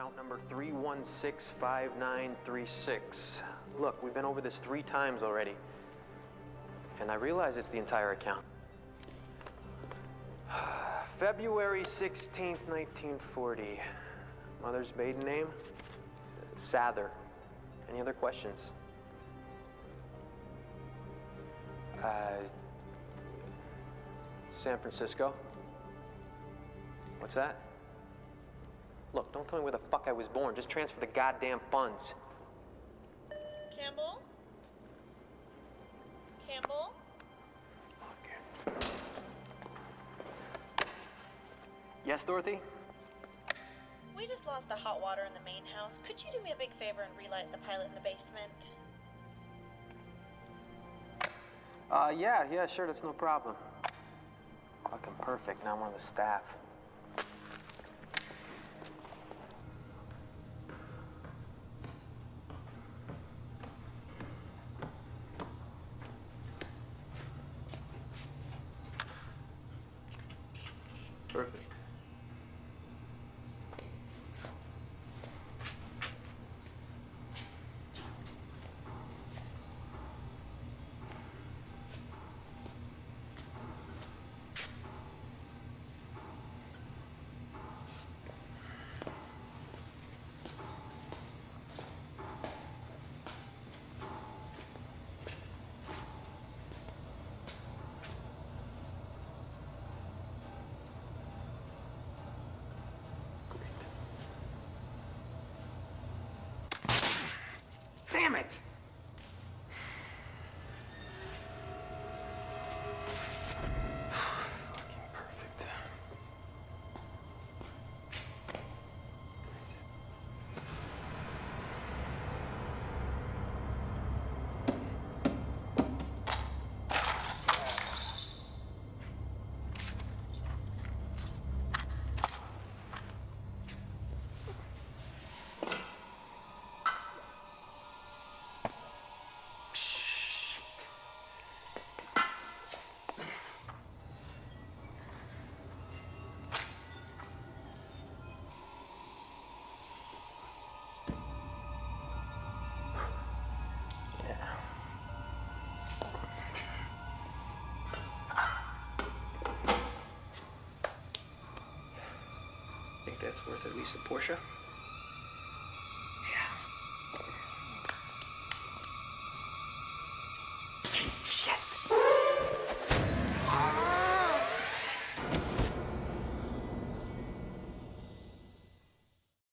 account number 3165936. Look, we've been over this 3 times already. And I realize it's the entire account. February 16th, 1940. Mother's maiden name? Sather. Any other questions? San Francisco? What's that? Look, don't tell me where the fuck I was born. Just transfer the goddamn funds. Campbell? Campbell? Okay. Yes, Dorothy? We just lost the hot water in the main house. Could you do me a big favor and relight the pilot in the basement? Yeah, sure, that's no problem. Fucking perfect. Now I'm on the staff. Perfect. Damn it! Fucking perfect. Think that's worth at least a Porsche?